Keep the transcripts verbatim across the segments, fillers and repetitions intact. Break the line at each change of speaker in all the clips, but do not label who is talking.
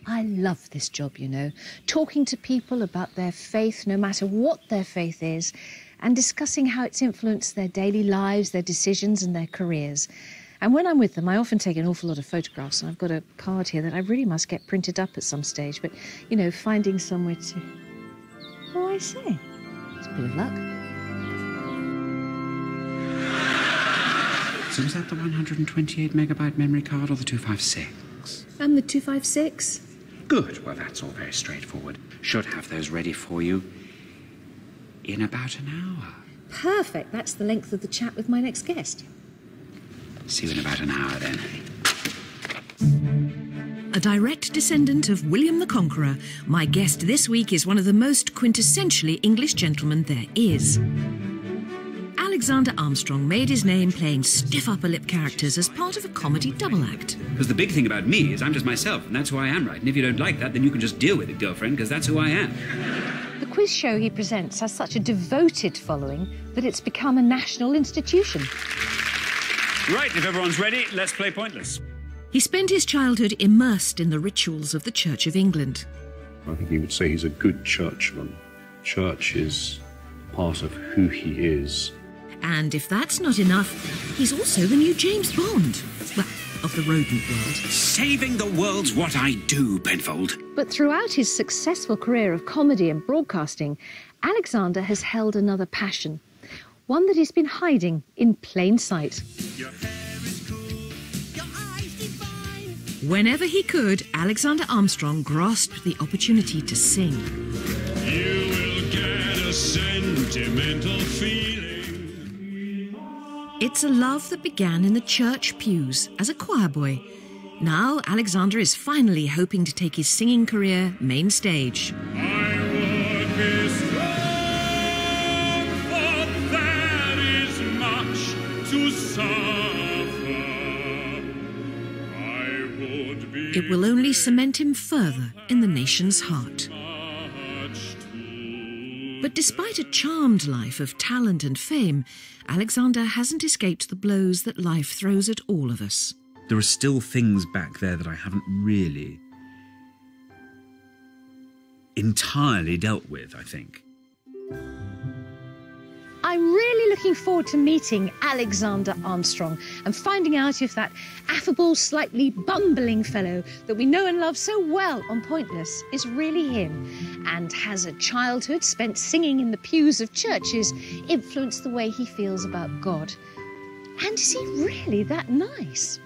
I love this job, you know, talking to people about their faith, no matter what their faith is, and discussing how it's influenced their daily lives, their decisions and their careers. And when I'm with them, I often take an awful lot of photographs, and I've got a card here that I really must get printed up at some stage. But, you know, finding somewhere to... Oh, I say, it's a bit of luck.
So was that the one hundred twenty-eight megabyte memory card or the two fifty-six?
And the two fifty-six.
Good. Well, that's all very straightforward. Should have those ready for you in about an hour.
Perfect. That's the length of the chat with my next guest.
See you in about an hour, then.
A direct descendant of William the Conqueror, my guest this week is one of the most quintessentially English gentlemen there is. Alexander Armstrong made his name playing stiff upper-lip characters as part of a comedy double act.
Because the big thing about me is I'm just myself, and that's who I am, right? And if you don't like that, then you can just deal with it, girlfriend, because that's who I am.
The quiz show he presents has such a devoted following that it's become a national institution.
Right, if everyone's ready, let's play Pointless.
He spent his childhood immersed in the rituals of the Church of England.
I think you would say he's a good churchman. Church is part of who he is.
And if that's not enough, he's also the new James Bond. Well, of the rodent world.
Saving the world's what I do, Penfold.
But throughout his successful career of comedy and broadcasting, Alexander has held another passion. One that he's been hiding in plain sight.
Your hair is cool, your eyes divine.
Whenever he could, Alexander Armstrong grasped the opportunity to sing.
You will get a sentimental feeling.
It's a love that began in the church pews as a choir boy. Now, Alexander is finally hoping to take his singing career main stage.
I would be strong, but there is much to suffer. I would be...
It will only cement him further in the nation's heart. But despite a charmed life of talent and fame, Alexander hasn't escaped the blows that life throws at all of us.
There are still things back there that I haven't really entirely dealt with, I think.
I'm really looking forward to meeting Alexander Armstrong and finding out if that affable, slightly bumbling fellow that we know and love so well on Pointless is really him, and has a childhood spent singing in the pews of churches influenced the way he feels about God. And is he really that nice?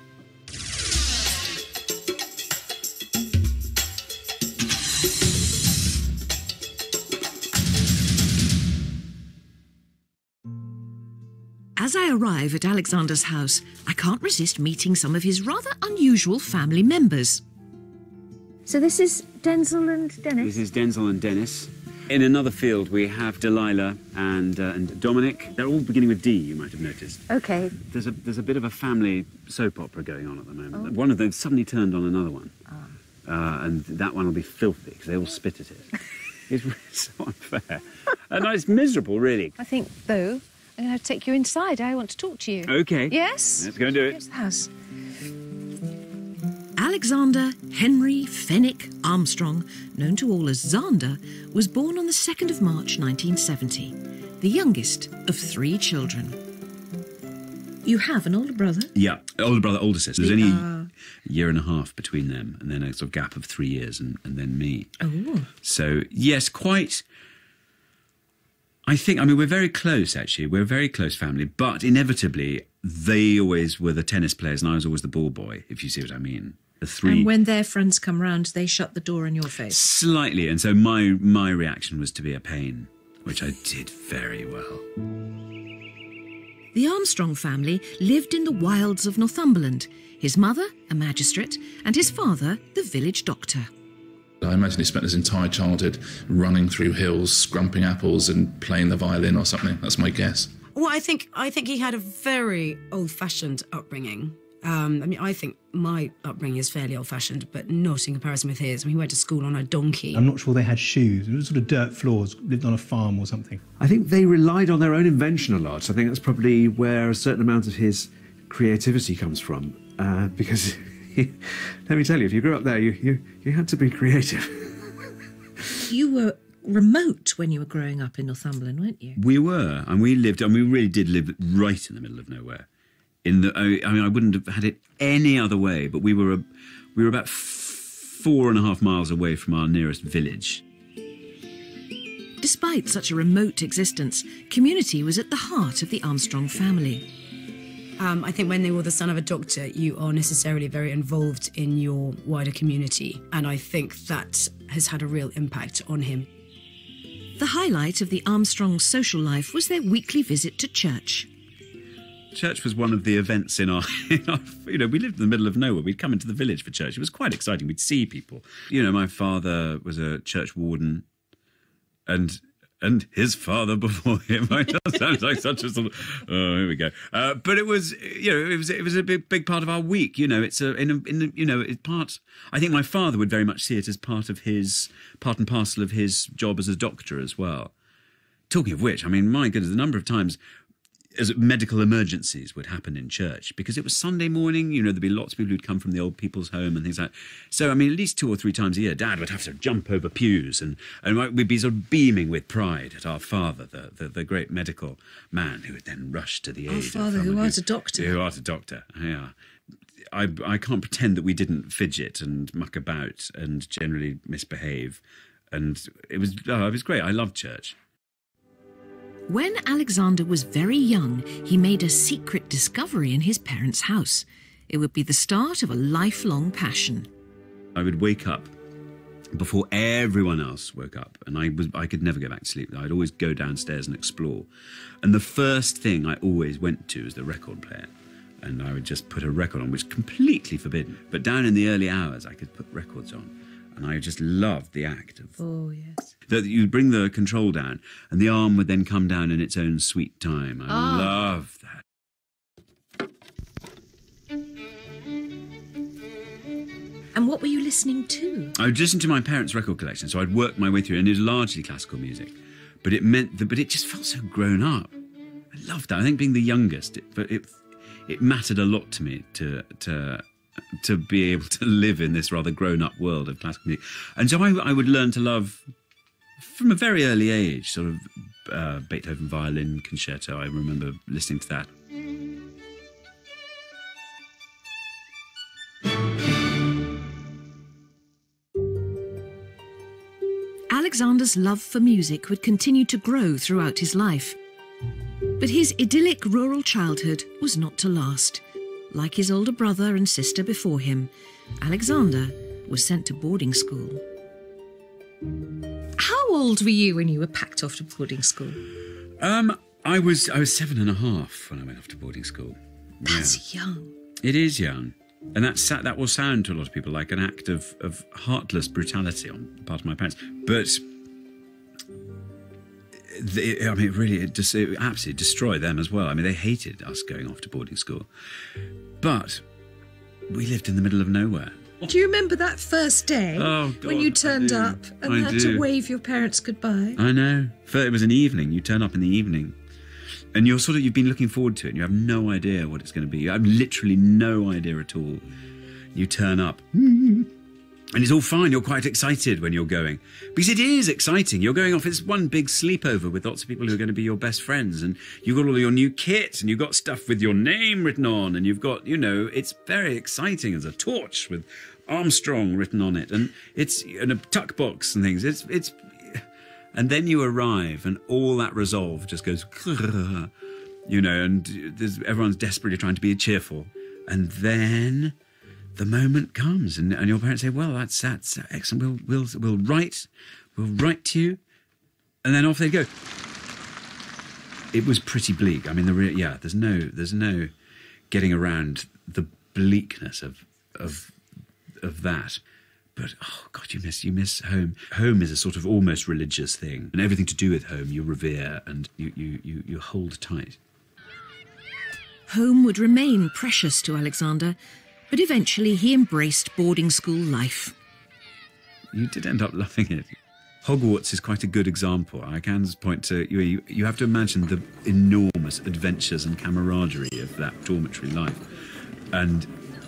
As I arrive at Alexander's house, I can't resist meeting some of his rather unusual family members.
So this is Denzel and Dennis?
This is Denzel and Dennis. In another field, we have Delilah and, uh, and Dominic. They're all beginning with D, you might have noticed.
OK.
There's a, there's a bit of a family soap opera going on at the moment.
Oh.
One of them suddenly turned on another one.
Oh.
Uh, and that one will be filthy, because they all spit at it. It's really so unfair. And it's miserable, really.
I think, though, I'm going to take you inside. I want to talk to you.
OK.
Yes?
Let's go and do it.
Here's the house.
Alexander Henry Fenwick Armstrong, known to all as Xander, was born on the second of March nineteen seventy, the youngest of three children. You have an older brother?
Yeah, older brother, older sister. There's
The,
only
uh...
a year and a half between them, and then a sort of gap of three years, and, and then me.
Oh.
So, yes, quite... I think, I mean, we're very close, actually. We're a very close family, but inevitably, they always were the tennis players, and I was always the ball boy, if you see what I mean. The three...
And when their friends come round, they shut the door in your face?
Slightly, and so my, my reaction was to be a pain, which I did very well.
The Armstrong family lived in the wilds of Northumberland. His mother, a magistrate, and his father, the village doctor.
I imagine he spent his entire childhood running through hills, scrumping apples and playing the violin or something. That's my guess.
Well, I think I think he had a very old-fashioned upbringing. Um, I mean, I think my upbringing is fairly old-fashioned, but not in comparison with his. I mean, he went to school on a donkey.
I'm not sure they had shoes. It was sort of dirt floors, lived on a farm or something.
I think they relied on their own invention a lot. I think that's probably where a certain amount of his creativity comes from, uh, because let me tell you, if you grew up there, you, you, you had to be creative.
You were remote when you were growing up in Northumberland, weren't you?
We were, and we lived, and we really did live right in the middle of nowhere. In the, I mean, I wouldn't have had it any other way, but we were, a, we were about four and a half miles away from our nearest village.
Despite such a remote existence, community was at the heart of the Armstrong family.
Um, I think when they were the son of a doctor, you are necessarily very involved in your wider community, and I think that has had a real impact on him.
The highlight of the Armstrong social life was their weekly visit to church.
Church was one of the events in our, in our, you know, we lived in the middle of nowhere. We'd come into the village for church. It was quite exciting. We'd see people. You know, my father was a church warden, and and his father before him. That sounds like such a sort of, oh, here we go. Uh, but it was, you know, it was it was a big big part of our week. You know, it's a in a, in a, you know, it's part. I think my father would very much see it as part of his part and parcel of his job as a doctor as well. Talking of which, I mean, my goodness, the number of times as medical emergencies would happen in church, because it was Sunday morning, you know, there'd be lots of people who'd come from the old people's home and things like that. So, I mean, at least two or three times a year, Dad would have to jump over pews, and, and we'd be sort of beaming with pride at our father, the, the, the great medical man who would then rush to the aid.
Our
of
father,
someone
who art a doctor.
Who art a doctor, yeah. I, I can't pretend that we didn't fidget and muck about and generally misbehave. And it was, oh, it was great. I loved church.
When Alexander was very young, he made a secret discovery in his parents' house. It would be the start of a lifelong passion.
I would wake up before everyone else woke up, and I was I could never go back to sleep. I'd always go downstairs and explore. And the first thing I always went to was the record player. And I would just put a record on, which was completely forbidden. But down in the early hours, I could put records on. And I just loved the act of...
Oh, yes.
That you bring the control down, and the arm would then come down in its own sweet time. I
Ah.
love that.
And what were you listening to?
I would listen to my parents' record collection, so I'd work my way through, and it was largely classical music. But it meant that, but it just felt so grown up. I loved that. I think being the youngest, it, but it it mattered a lot to me to to to be able to live in this rather grown-up world of classical music. And so I, I would learn to love, from a very early age, sort of uh, Beethoven violin concerto. I remember listening to that.
Alexander's love for music would continue to grow throughout his life. But his idyllic rural childhood was not to last. Like his older brother and sister before him, Alexander was sent to boarding school. How old were you when you were packed off to boarding school?
Um, I was I was seven and a half when I went off to boarding school.
That's
Yeah.
young.
It is young. And that that will sound to a lot of people like an act of, of heartless brutality on the part of my parents. But, they, I mean, it really, it, just, it absolutely destroyed them as well. I mean, they hated us going off to boarding school. But we lived in the middle of nowhere.
Do you remember that first day
Oh, God,
when you
I
turned
do.
up and
I
had
do.
to wave your parents goodbye?
I know. It was an evening. You turn up in the evening. And you're sort of, you've been looking forward to it, and you have no idea what it's going to be. You have literally no idea at all. You turn up, and it's all fine. You're quite excited when you're going. Because it is exciting. You're going off, it's one big sleepover with lots of people who are going to be your best friends. And you've got all your new kit, and you've got stuff with your name written on, and you've got, you know, it's very exciting. There's a torch with Armstrong written on it, and it's in a tuck box and things. It's, it's, and then you arrive, and all that resolve just goes, you know, and there's, everyone's desperately trying to be cheerful. And then the moment comes, and, and your parents say, "Well, that's that's excellent. We'll we'll we'll write, we'll write to you," and then off they go. It was pretty bleak. I mean, the re- yeah, there's no there's no getting around the bleakness of of of that. But, oh, God, you miss you miss home. Home is a sort of almost religious thing. And everything to do with home you revere and you, you, you, you hold tight.
Home would remain precious to Alexander, but eventually he embraced boarding school life.
You did end up loving it. Hogwarts is quite a good example. I can point to, you, you, you have to imagine the enormous adventures and camaraderie of that dormitory life. And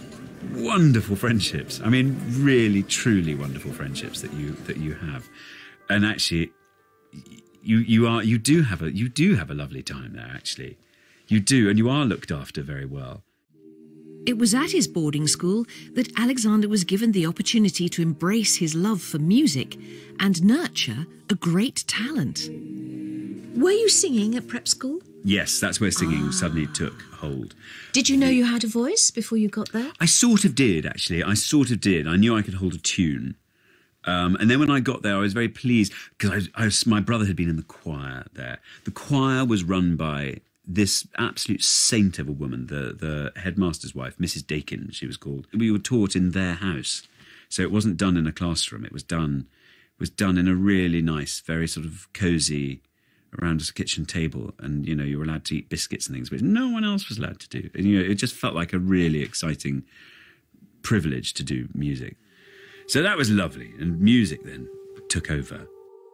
wonderful friendships. I mean, really, truly wonderful friendships that you that you have, and actually, you you are you do have a you do have a lovely time there. Actually, you do, and you are looked after very well.
It was at his boarding school that Alexander was given the opportunity to embrace his love for music and nurture a great talent. Were you singing at prep school?
Yes, that's where singing ah. suddenly took hold.
Did you know you had a voice before you got there?
I sort of did, actually. I sort of did. I knew I could hold a tune. Um, and then when I got there, I was very pleased because I, I was, my brother had been in the choir there. The choir was run by this absolute saint of a woman, the, the headmaster's wife, Missus Dakin, she was called. We were taught in their house. So it wasn't done in a classroom. It was done, it was done in a really nice, very sort of cosy, around a kitchen table, and you know you were allowed to eat biscuits and things, which no one else was allowed to do. And you know it just felt like a really exciting privilege to do music. So that was lovely, and music then took over.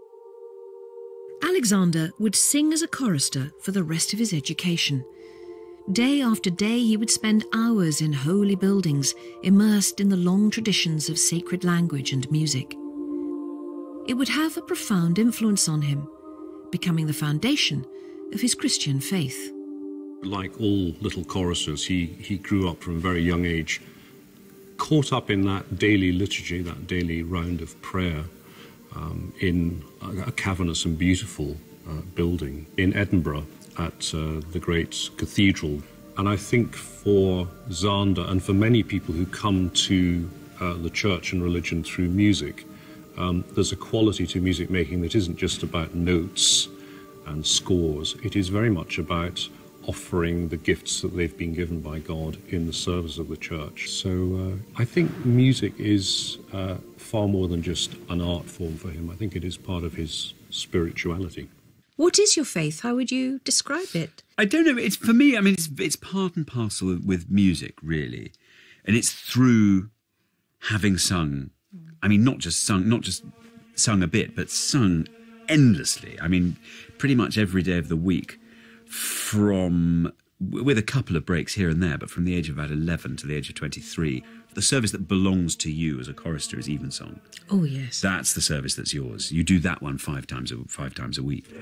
Alexander would sing as a chorister for the rest of his education. Day after day he would spend hours in holy buildings, immersed in the long traditions of sacred language and music. It would have a profound influence on him, becoming the foundation of his Christian faith.
Like all little choristers, he, he grew up from a very young age, caught up in that daily liturgy, that daily round of prayer, um, in a, a cavernous and beautiful uh, building in Edinburgh at uh, the great cathedral. And I think for Zander and for many people who come to uh, the church and religion through music, Um, there's a quality to music making that isn't just about notes and scores. It is very much about offering the gifts that they've been given by God in the service of the church. So uh, I think music is uh, far more than just an art form for him. I think it is part of his spirituality.
What is your faith? How would you describe it?
I don't know. It's for me, I mean, it's, it's part and parcel with music, really. And it's through having sung, I mean, not just sung, not just sung a bit, but sung endlessly. I mean, pretty much every day of the week, from, with a couple of breaks here and there, but from the age of about eleven to the age of twenty-three, the service that belongs to you as a chorister is evensong.
Oh, yes.
That's the service that's yours. You do that one five times a, five times a week.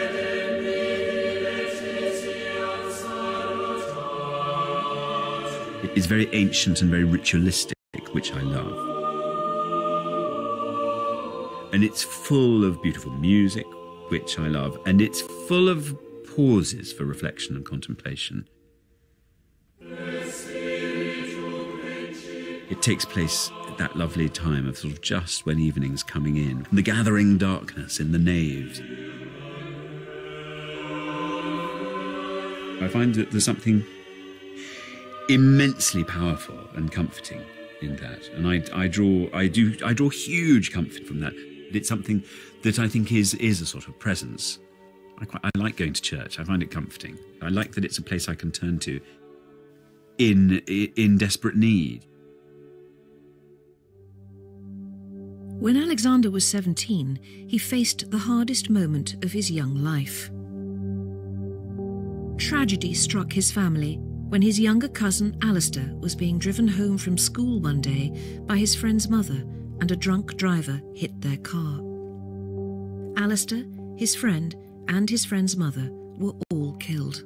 It's very ancient and very ritualistic, which I love. And it's full of beautiful music, which I love. And it's full of pauses for reflection and contemplation. It takes place at that lovely time of sort of just when evening's coming in, the gathering darkness in the naves. I find that there's something immensely powerful and comforting in that, and I, I draw, I do, I draw huge comfort from that. It's something that I think is is a sort of presence. I quite, I like going to church. I find it comforting. I like that it's a place I can turn to in in desperate need.
When Alexander was seventeen, he faced the hardest moment of his young life. Tragedy struck his family when his younger cousin Alistair was being driven home from school one day by his friend's mother, and a drunk driver hit their car. Alistair, his friend, and his friend's mother were all killed.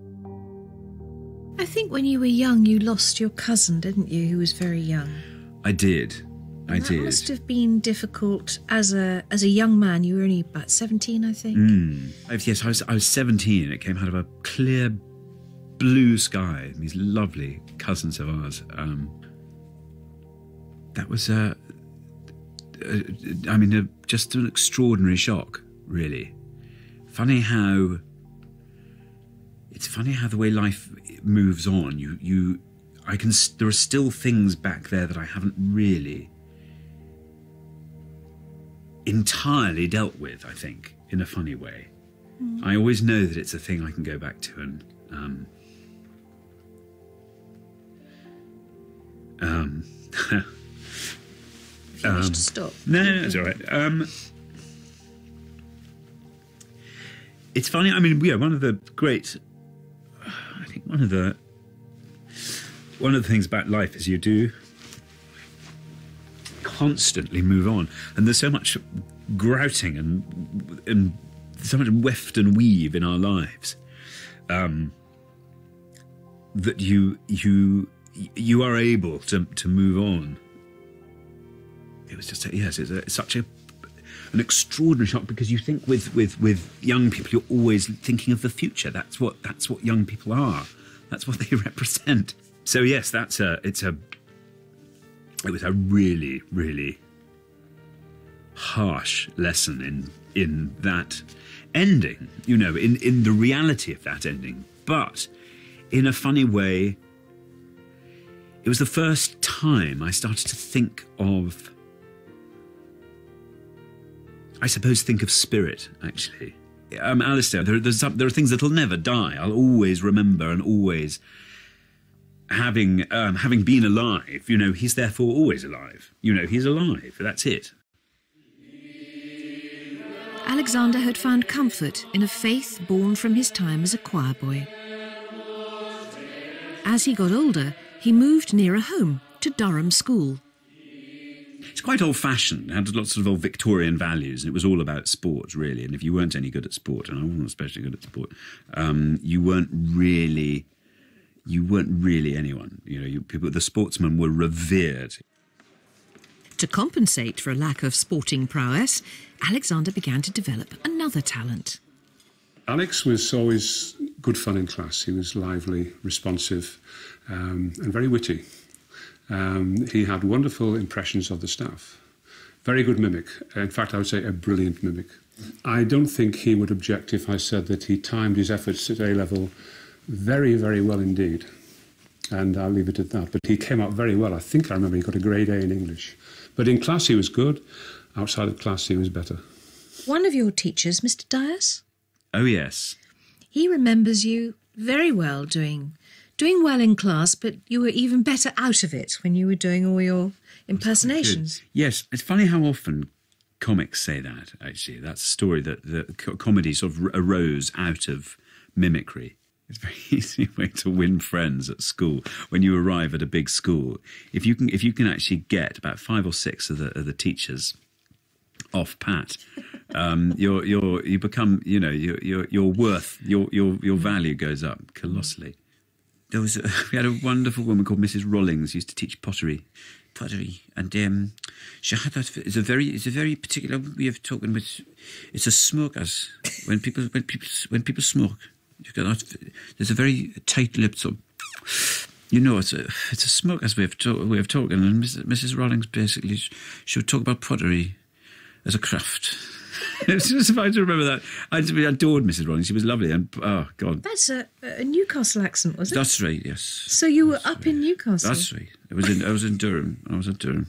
I think when you were young, you lost your cousin, didn't you, who was very young?
I did. I
that
did.
That must have been difficult as a as a young man. You were only about seventeen, I think.
Mm. Yes, I was, I was seventeen, and it came out of a clear blue sky. These lovely cousins of ours. Um, that was, uh, uh, I mean, uh, just an extraordinary shock, really. Funny how, it's funny how the way life moves on. You, you, I can, there are still things back there that I haven't really entirely dealt with, I think, in a funny way. Mm. I always know that it's a thing I can go back to and um, um,
if you um, wish to stop.
No, no, no, it's all right. Um, it's funny, I mean, yeah, one of the great, I think one of the one of the things about life is you do constantly move on, and there's so much grouting and and so much weft and weave in our lives um, that you you you are able to to move on. It was just a, yes, it's, a, it's such a an extraordinary shock, because you think with with with young people you're always thinking of the future. That's what that's what young people are. That's what they represent. So yes, that's a it's a it was a really really harsh lesson in in that ending, you know, in in the reality of that ending. But in a funny way, it was the first time I started to think of, I suppose, think of spirit, actually. Um, Alistair, there, there's some, there are things that'll never die. I'll always remember, and always having um, having been alive, you know, he's therefore always alive. You know, he's alive. That's it.
Alexander had found comfort in a faith born from his time as a choir boy. As he got older, he moved nearer home to Durham School.
It's quite old-fashioned. It had lots of old Victorian values, and it was all about sport, really. And if you weren't any good at sport, and I wasn't especially good at sport, um, you weren't really, you weren't really anyone. You know, you, people, the sportsmen were revered.
To compensate for a lack of sporting prowess, Alexander began to develop another talent.
Alex was always good fun in class. He was lively, responsive, um, and very witty. Um, he had wonderful impressions of the staff. Very good mimic. In fact, I would say a brilliant mimic. I don't think he would object if I said that he timed his efforts at A-level very, very well indeed. And I'll leave it at that. But he came out very well. I think I remember he got a grade A in English. But in class he was good. Outside of class he was better.
One of your teachers, Mister Dias?
Oh, yes.
He remembers you very well doing doing well in class, but you were even better out of it when you were doing all your impersonations.
Yes, it's funny how often comics say that, actually. That's a story that, that co- comedy sort of arose out of mimicry. It's a very easy way to win friends at school. When you arrive at a big school, if you can if you can actually get about five or six of the of the teachers off pat, um, your your you become, you know, your your your worth, your your your value goes up colossally. There was a, we had a wonderful woman called Missus Rollings, used to teach pottery, pottery, and um, she had that. It's a very it's a very particular way of talking. With it's a smokers when people when people when people smoke. You cannot, there's a very tight-lipped sort of, you know, it's a it's a smoker's way of, talk, way of talking. And Missus Rollings basically, she would talk about pottery as a craft. It's just if I to remember that. I adored Missus Rollings. She was lovely. And oh God,
That's a, a Newcastle accent, was it?
That's right. Yes.
So you were up in Newcastle.
That's right. I was in I was in Durham. I was in Durham.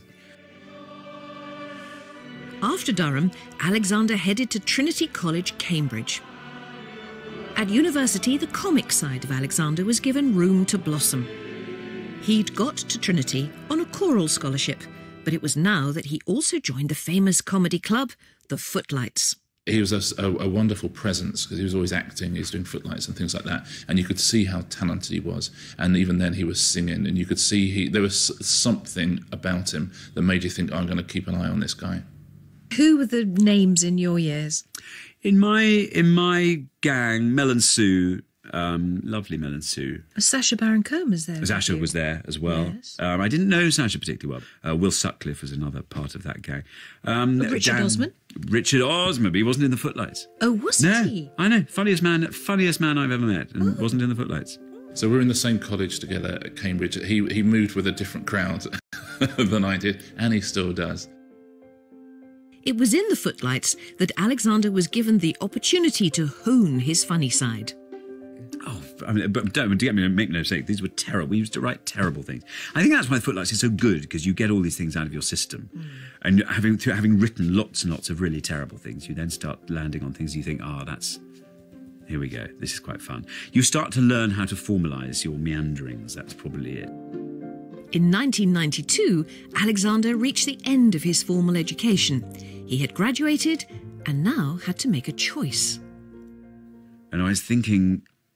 After Durham, Alexander headed to Trinity College, Cambridge. At university, the comic side of Alexander was given room to blossom. He'd got to Trinity on a choral scholarship, but it was now that he also joined the famous comedy club, the Footlights.
He was a, a, a wonderful presence because he was always acting, he was doing footlights and things like that, and you could see how talented he was. And even then he was singing, and you could see he there was something about him that made you think, oh, I'm going to keep an eye on this guy.
Who were the names in your years?
In my in my gang, Mel and Sue, um, lovely Mel and Sue.
Sacha Baron Cohen was there.
Sasha was there as well.
Yes.
Um, I didn't know Sasha particularly well. Uh, Will Sutcliffe was another part of that gang. Um,
Oh, Richard
Dan-
Osman?
Richard Osman, but he wasn't in the Footlights.
Oh, wasn't
No,
he?
I know. Funniest man, funniest man I've ever met, and wasn't in the Footlights.
So we're in the same college together at Cambridge. He he moved with a different crowd than I did, and he still does.
It was in the Footlights that Alexander was given the opportunity to hone his funny side.
Oh, I mean, but don't get me make no mistake. These were terrible. We used to write terrible things. I think that's why the Footlights is so good, because you get all these things out of your system, mm. and having through having written lots and lots of really terrible things, you then start landing on things you think, ah, oh, that's here we go. This is quite fun. You start to learn how to formalise your meanderings. That's probably it.
In nineteen ninety-two, Alexander reached the end of his formal education. He had graduated and now had to make a choice.
And I was thinking,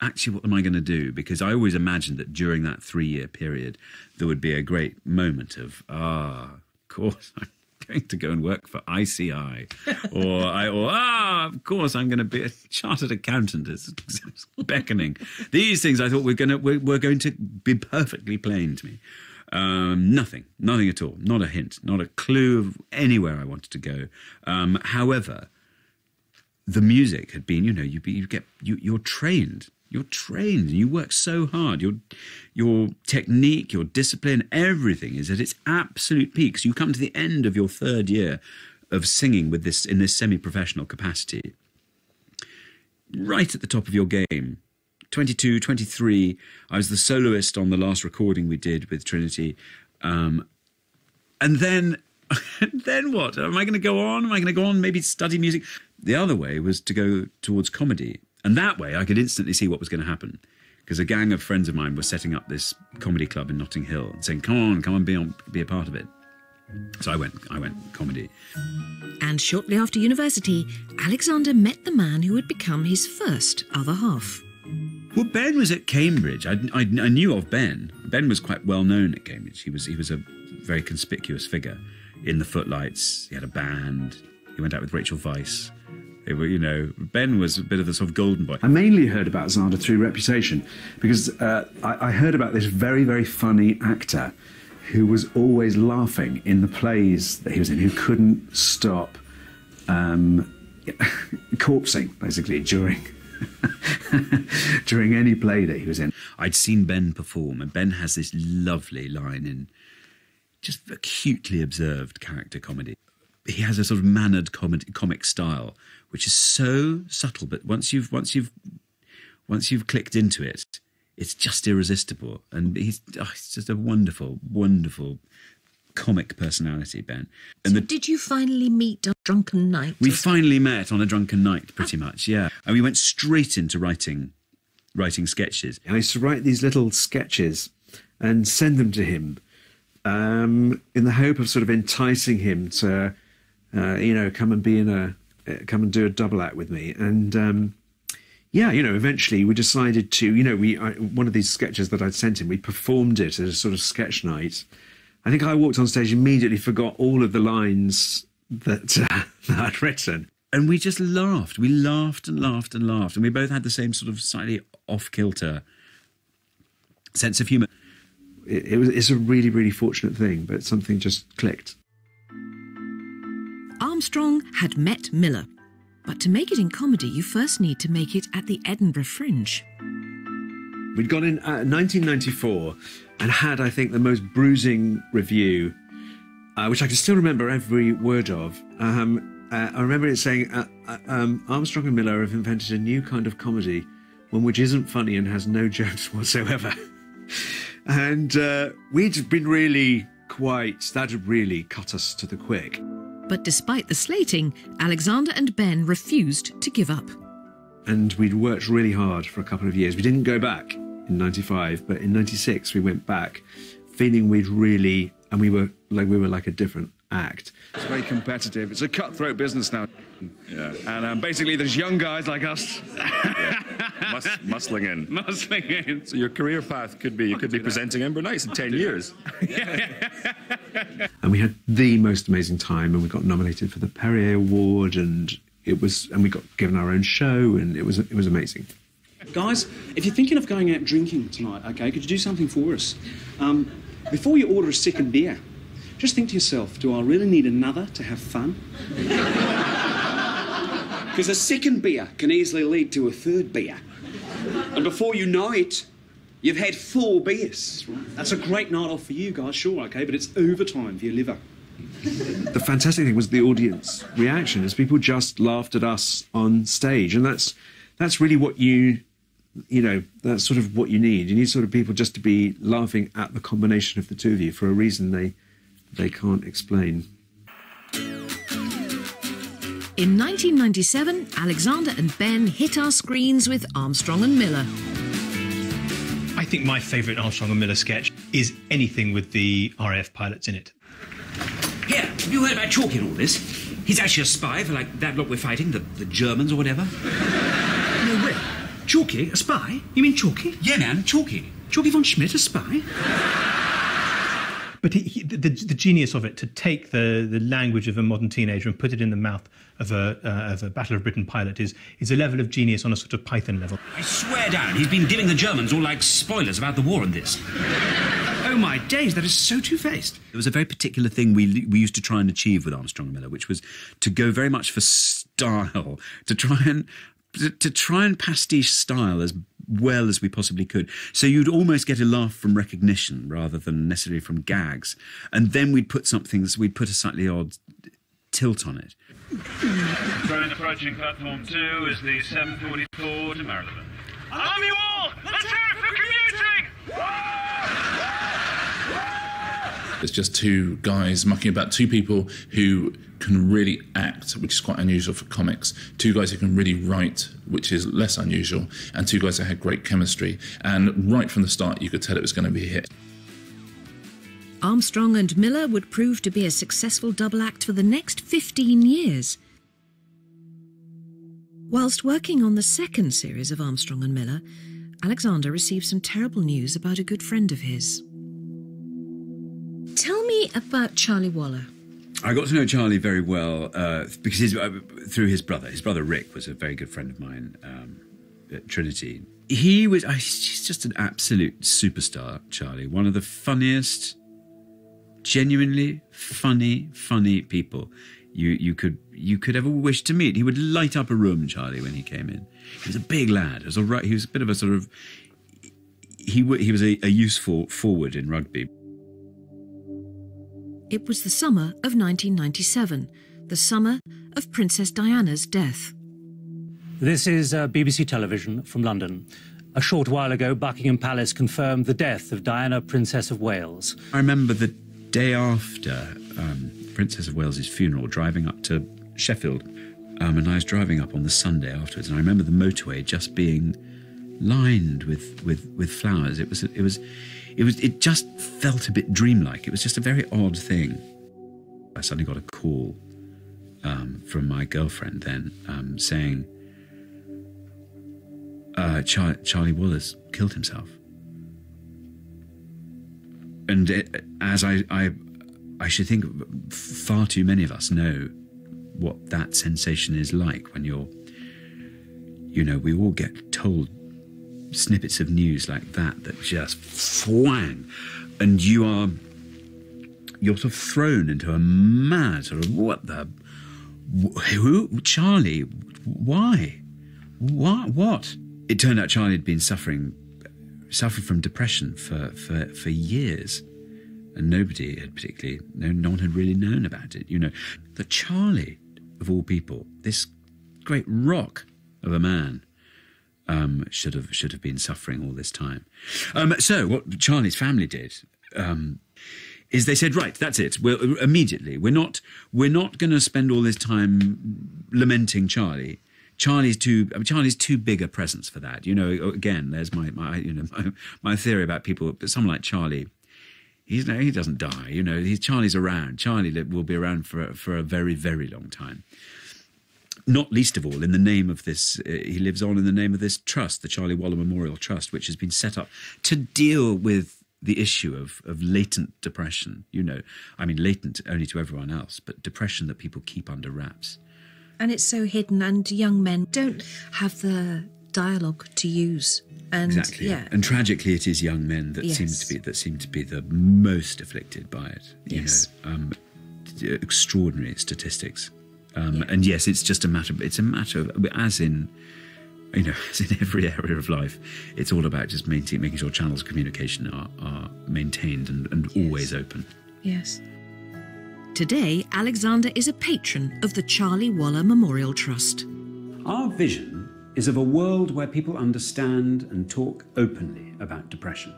actually, what am I going to do? Because I always imagined that during that three-year period, there would be a great moment of, ah, of course, I'm going to go and work for I C I. or, I, or ah, of course, I'm going to be a chartered accountant. It's, it's beckoning. These things I thought were going to, were, were going to be perfectly plain to me. Um, nothing, nothing at all. Not a hint, not a clue of anywhere I wanted to go. Um, however, the music had been, you know, you, you get, you, you're trained. You're trained and you work so hard. Your, your technique, your discipline, everything is at its absolute peak. So you come to the end of your third year of singing with this in this semi-professional capacity, right at the top of your game. twenty-two, twenty-three, I was the soloist on the last recording we did with Trinity. Um, and then, then what? Am I going to go on? Am I going to go on, maybe study music? The other way was to go towards comedy. And that way I could instantly see what was going to happen. Because a gang of friends of mine were setting up this comedy club in Notting Hill and saying, come on, come on, be, on, be a part of it. So I went, I went comedy.
And shortly after university, Alexander met the man who would become his first other half.
Well, Ben was at Cambridge. I, I, I knew of Ben. Ben was quite well known at Cambridge. He was he was a very conspicuous figure in the Footlights. He had a band. He went out with Rachel Weisz. They were, you know, Ben was a bit of the sort of golden boy.
I mainly heard about Zada through Reputation because uh, I, I heard about this very, very funny actor who was always laughing in the plays that he was in, who couldn't stop um, corpsing, basically, during... during any play that he was in.
I'd seen Ben perform, and Ben has this lovely line in just acutely observed character comedy. He has a sort of mannered comedy, comic style, which is so subtle, but once you've once you've once you've clicked into it, it's just irresistible. And he's, oh, he's just a wonderful, wonderful comic personality, Ben. And
So
the,
did you finally meet on a drunken night?
we
or
finally met on a drunken night, pretty much, yeah. And we went straight into writing, writing sketches.
I used to write these little sketches and send them to him um, in the hope of sort of enticing him to, uh, you know, come and be in a, uh, come and do a double act with me. And um, yeah, you know, eventually we decided to, you know, we I, one of these sketches that I'd sent him, we performed it at a sort of sketch night. I think I walked on stage, immediately forgot all of the lines that, uh, that I'd written.
And we just laughed. We laughed and laughed and laughed. And we both had the same sort of slightly off-kilter sense of humour.
It, it was, it's a really, really fortunate thing, but something just clicked.
Armstrong had met Miller. But to make it in comedy, you first need to make it at the Edinburgh Fringe.
We'd gone in uh, nineteen ninety-four and had, I think, the most bruising review, uh, which I can still remember every word of. Um, uh, I remember it saying, uh, uh, um, Armstrong and Miller have invented a new kind of comedy, one which isn't funny and has no jokes whatsoever. and uh, we'd been really quite, that had really cut us to the quick.
But despite the slating, Alexander and Ben refused to give up.
And we'd worked really hard for a couple of years. We didn't go back in ninety-five, but in ninety-six we went back, feeling we'd really, and we were like we were like a different act.
It's very competitive. It's a cutthroat business now. Yeah. And um, basically, there's young guys like us.
Yeah. Mus- muscling in.
Muscling in.
So your career path could be, you could be presenting Ember Nights in ten years.
And we had the most amazing time, and we got nominated for the Perrier Award, and it was, and we got given our own show, and it was, it was amazing.
Guys, if you're thinking of going out drinking tonight, okay, could you do something for us? Um, before you order a second beer, just think to yourself, do I really need another to have fun? Because a second beer can easily lead to a third beer. And before you know it, you've had four beers. That's a great night off for you guys, sure, okay, but it's overtime for your liver.
The fantastic thing was the audience reaction, as people just laughed at us on stage, and that's that's really what you, you know, that's sort of what you need. You need sort of people just to be laughing at the combination of the two of you for a reason they they can't explain.
In nineteen ninety-seven, Alexander and Ben hit our screens with Armstrong and Miller.
I think my favourite Armstrong and Miller sketch is anything with the R A F pilots in it.
Here, have you heard about Chalky and all this? He's actually a spy for, like, that lot we're fighting, the, the Germans or whatever.
No way.
Chalky? A spy? You mean Chalky?
Yeah, man, Chalky.
Chalky von Schmidt, a spy?
But he, he, the, the genius of it, to take the, the language of a modern teenager and put it in the mouth of a, uh, of a Battle of Britain pilot is, is a level of genius on a sort of Python level.
I swear down, he's been giving the Germans all like spoilers about the war and this. Oh my days, that is so two-faced.
There was a very particular thing we we used to try and achieve with Armstrong and Miller, which was to go very much for style, to try and to, to try and pastiche style as well as we possibly could. So you'd almost get a laugh from recognition rather than necessarily from gags. And then we'd put something, we'd put a slightly odd tilt on it.
Train approaching platform two is the seven forty-four to Marylebone.
Army wall! Let's go for commuting!
It's just two guys mucking about, two people who can really act, which is quite unusual for comics, two guys who can really write, which is less unusual, and two guys that had great chemistry. And right from the start, you could tell it was going to be a hit.
Armstrong and Miller would prove to be a successful double act for the next fifteen years. Whilst working on the second series of Armstrong and Miller, Alexander received some terrible news about a good friend of his. Tell me about Charlie Waller.
I got to know Charlie very well uh, because his, uh, through his brother. His brother Rick was a very good friend of mine um, at Trinity. He was uh, he's just an absolute superstar, Charlie. One of the funniest, genuinely funny, funny people you you could you could ever wish to meet. He would light up a room, Charlie, when he came in. He was a big lad. He was, all right, he was a bit of a sort of... He, he was a, a useful forward in rugby.
It was the summer of nineteen ninety-seven, the summer of Princess Diana's death.
This is uh, B B C Television from London. A short while ago, Buckingham Palace confirmed the death of Diana, Princess of Wales.
I remember the day after um, Princess of Wales's funeral, driving up to Sheffield, um, and I was driving up on the Sunday afterwards, and I remember the motorway just being lined with, with, with flowers. It was it was it was it just felt a bit dreamlike. It was just a very odd thing. I suddenly got a call um, from my girlfriend then um, saying uh, Char- Charlie Waller's killed himself. And it, as I, I I should think far too many of us know what that sensation is like when you're, you know, we all get told snippets of news like that that just fwang, and you are, you're sort of thrown into a mad sort of, what the, who, Charlie, why, what, what? It turned out Charlie had been suffering, suffering from depression for, for, for years. And nobody had particularly, no, no one had really known about it. You know, the Charlie, of all people, this great rock of a man, um, should have should have been suffering all this time. Um, so what Charlie's family did um, is they said, right, that's it. We'll, immediately, we're not we're not going to spend all this time lamenting Charlie. Charlie's too I mean, Charlie's too big a presence for that. You know, again, there's my my you know my, my theory about people. But someone like Charlie. He's, no, he doesn't die, you know. He's, Charlie's around. Charlie will be around for for a very, very long time. Not least of all in the name of this. Uh, he lives on in the name of this trust, the Charlie Waller Memorial Trust, which has been set up to deal with the issue of of latent depression. You know, I mean, latent only to everyone else, but depression that people keep under wraps.
And it's so hidden, and young men don't have the dialogue to use. And,
exactly,
yeah.
And tragically, it is young men that
yes.
seem to be that seem to be the most afflicted by it. You
yes,
know, um, extraordinary statistics. Um, yeah. And yes, it's just a matter. It's a matter of, as in, you know, as in every area of life, it's all about just maintaining, making sure channels of communication are, are maintained and, and yes. always open.
Yes. Today, Alexander is a patron of the Charlie Waller Memorial Trust.
Our vision is of a world where people understand and talk openly about depression.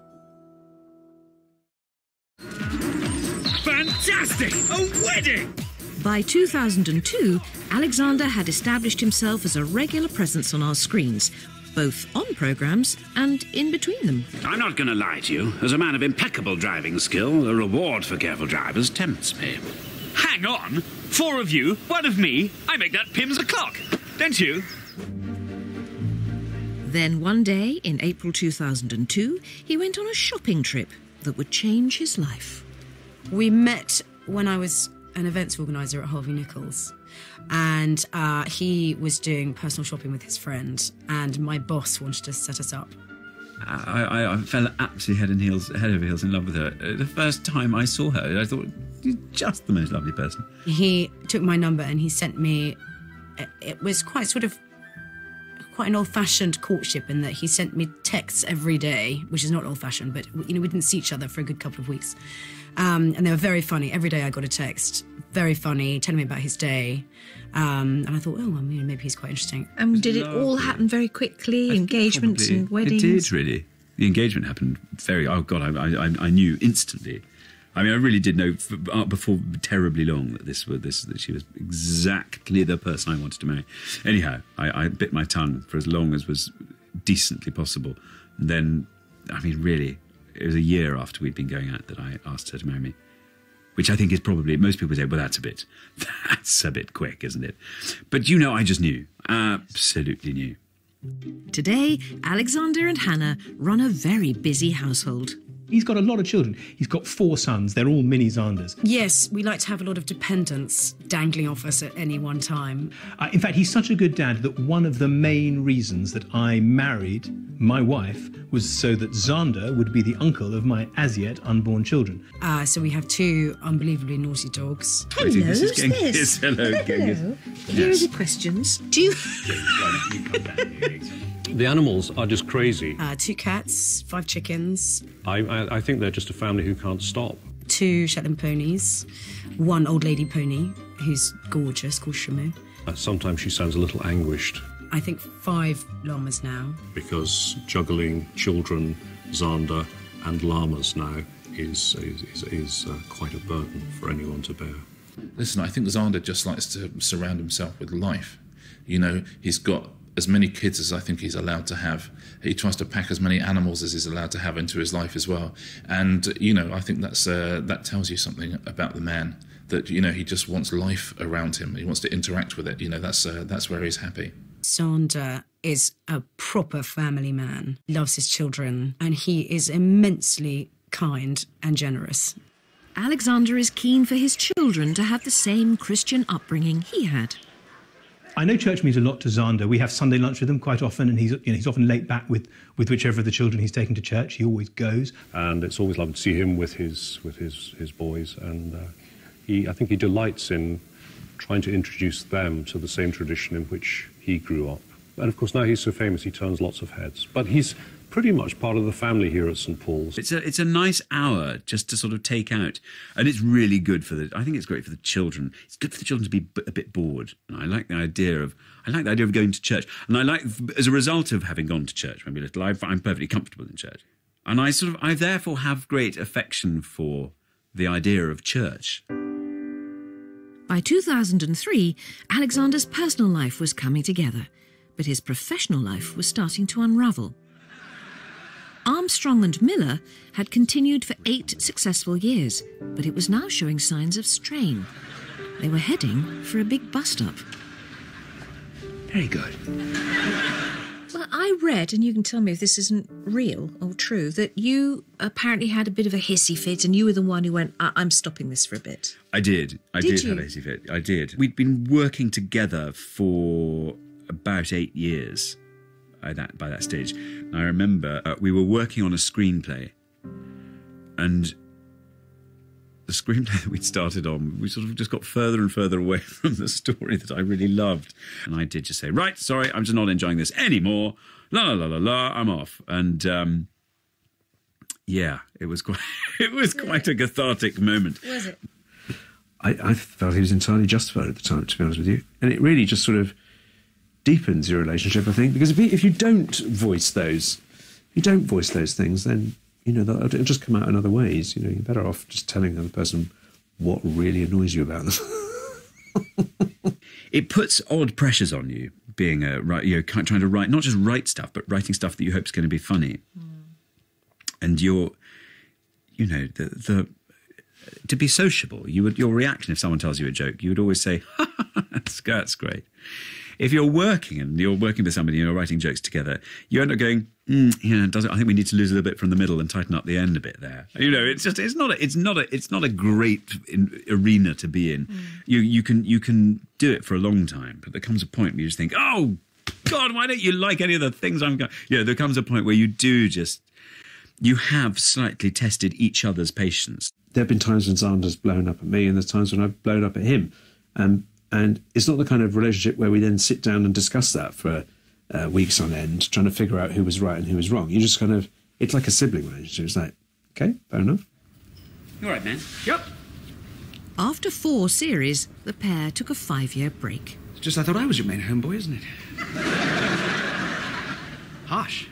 Fantastic! A wedding!
By two thousand two, Alexander had established himself as a regular presence on our screens, both on programmes and in between them.
I'm not going to lie to you. As a man of impeccable driving skill, the reward for careful drivers tempts me. Hang on! Four of you, one of me. I make that Pimm's o'clock, don't you?
Then one day, in April two thousand two, he went on a shopping trip that would change his life.
We met when I was an events organiser at Harvey Nichols, and uh, he was doing personal shopping with his friend, and my boss wanted to set us up.
I, I, I fell absolutely head and heels, head over heels in love with her. The first time I saw her, I thought, she's just the most lovely person.
He took my number and he sent me, it was quite sort of, quite an old-fashioned courtship in that he sent me texts every day, which is not old-fashioned, but, you know, we didn't see each other for a good couple of weeks. Um, and they were very funny. Every day I got a text, very funny, telling me about his day. Um, and I thought, oh, well, maybe he's quite interesting.
And did it all happen very quickly? Engagements and weddings?
It did, really. The engagement happened very, oh, God, I, I, I knew instantly. I mean, I really did know before terribly long that this was this that she was exactly the person I wanted to marry. Anyhow, I, I bit my tongue for as long as was decently possible. And then, I mean, really, it was a year after we'd been going out that I asked her to marry me, which I think is probably, most people say, well, that's a bit, that's a bit quick, isn't it? But, you know, I just knew, absolutely knew.
Today, Alexander and Hannah run a very busy household.
He's got a lot of children. He's got four sons. They're all mini Xanders.
Yes, we like to have a lot of dependents dangling off us at any one time.
Uh, in fact, he's such a good dad that one of the main reasons that I married my wife was so that Xander would be the uncle of my as-yet unborn children.
Uh, so we have two unbelievably naughty dogs.
Hello,
this is
who's
getting-
this?
yes, hello,
Hello. Here are
Yes.
the questions. Do you...
The animals are just crazy.
Uh, two cats, five chickens,
I, I, I think they're just a family who can't stop.
two Shetland ponies, one old lady pony who's gorgeous, called Shamu.
Uh, sometimes she sounds a little anguished
I think five llamas now.
because juggling children, Xander, and llamas now is is, is, is uh, quite a burden for anyone to bear.
Listen, I think Xander just likes to surround himself with life. You know, he's got as many kids as I think he's allowed to have. He tries to pack as many animals as he's allowed to have into his life as well. And, you know, I think that's uh, that tells you something about the man, that, you know, he just wants life around him. He wants to interact with it. You know, that's uh, that's where he's happy.
Xander is a proper family man, loves his children, and he is immensely kind and generous.
Alexander is keen for his children to have the same Christian upbringing he had.
I know church means a lot to Xander. We have Sunday lunch with him quite often, and he's you know, he's often late back with, with whichever of the children he's taken to church. He always goes.
And it's always lovely to see him with his with his, his boys. And uh, he, I think he delights in trying to introduce them to the same tradition in which he grew up. And of course, now he's so famous, he turns lots of heads. But he's pretty much part of the family here at St Paul's.
It's a it's a nice hour just to sort of take out, and it's really good for the. I think it's great for the children. It's good for the children to be b- a bit bored. And I like the idea of I like the idea of going to church, and I like as a result of having gone to church when we were little. I've, I'm perfectly comfortable in church, and I sort of I therefore have great affection for the idea of church.
By two thousand three, Alexander's personal life was coming together, but his professional life was starting to unravel. Armstrong and Miller had continued for eight successful years, but it was now showing signs of strain. They were heading for a big bust-up.
Very good.
Well, I read, and you can tell me if this isn't real or true, that you apparently had a bit of a hissy fit, and you were the one who went, I- I'm stopping this for a bit.
I did. I
Did
did,
you?
have a hissy fit. I did. We'd been working together for about eight years by that, by that stage. And I remember uh, we were working on a screenplay, and the screenplay that we'd started on, we sort of just got further and further away from the story that I really loved. And I did just say, right, sorry, I'm just not enjoying this anymore. La, la, la, la, la, I'm off. And um, yeah, it was quite, it was quite a cathartic moment.
Was it?
I, I felt he was entirely justified at the time, to be honest with you. And it really just sort of deepens your relationship, I think, because if you, if you don't voice those, if you don't voice those things, then, you know, they'll- it'll just come out in other ways. You know, you're better off just telling the other person what really annoys you about them.
It puts odd pressures on you, being a right, you know, kind- trying to write, not just write stuff, but writing stuff that you hope is going to be funny. And you're, you know, the the to be sociable, you would your reaction if someone tells you a joke, you would always say, that's, that's great. if you're working and you're working with somebody and you're writing jokes together, you end up going, mm, yeah, does it, I think we need to lose a little bit from the middle and tighten up the end a bit there. You know, it's just, it's not a, it's not a, it's not a great in, arena to be in. Mm. You, you can, you can do it for a long time, but there comes a point where you just think, oh God, why don't you like any of the things I'm going, you know, there comes a point where you do just, you have slightly tested each other's patience.
There have been times when Xander's blown up at me, and there's times when I've blown up at him. Um, and it's not the kind of relationship where we then sit down and discuss that for uh, weeks on end, trying to figure out who was right and who was wrong. You just kind of, it's like a sibling relationship. It's like, okay, fair enough.
You all right, man? Yep.
After four series, the pair took a five-year break.
It's just I thought I was your main homeboy, isn't it? Harsh.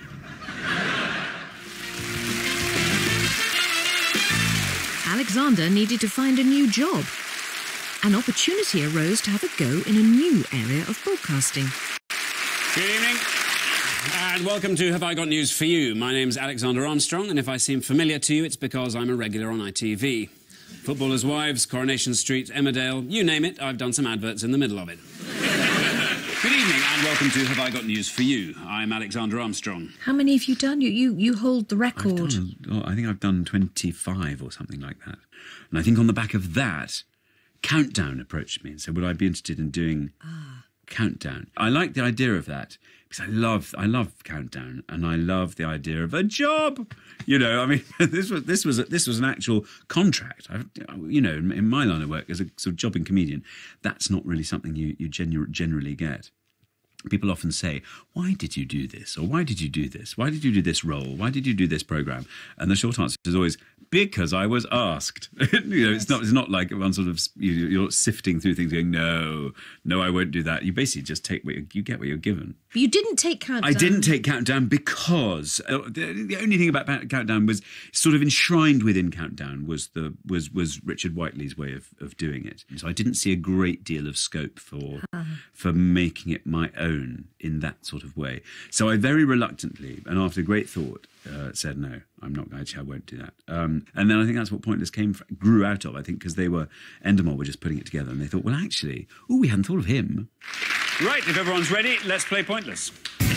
Alexander needed to find a new job. An opportunity arose to have a go in a new area of broadcasting.
Good evening, and welcome to Have I Got News For You. My name's Alexander Armstrong, and if I seem familiar to you, it's because I'm a regular on I T V. Footballers' Wives, Coronation Street, Emmerdale, you name it, I've done some adverts in the middle of it. Good evening, and welcome to Have I Got News For You. I'm Alexander Armstrong.
How many have you done? You you, you hold the record.
I've done, oh, I think I've done twenty-five or something like that. And I think on the back of that, Countdown approached me and said, would I be interested in doing ah. Countdown? I like the idea of that because I love I love Countdown, and I love the idea of a job. You know, I mean, this was this was this was an actual contract. I, you know, in, in my line of work as a sort of jobbing comedian, that's not really something you you genu- generally get. People often say, why did you do this? Or why did you do this? Why did you do this role? Why did you do this programme? And the short answer is always, because I was asked. you know, it's not it's not like one sort of, you, you're sifting through things going, no, no, I won't do that. You basically just take what you, you get what you're given.
But you didn't take Countdown.
I didn't take Countdown because uh, the, the only thing about Countdown was sort of enshrined within Countdown was the was was Richard Whiteley's way of, of doing it. So I didn't see a great deal of scope for uh-huh. for making it my own in that sort of way. So I very reluctantly, and after great thought, uh, said, no, I'm not going to, I won't do that. Um, and then I think that's what Pointless came from, grew out of, I think, because they were, Endemol were just putting it together, and they thought, well, actually, oh, we hadn't thought of him.
Right, if everyone's ready, let's play Pointless.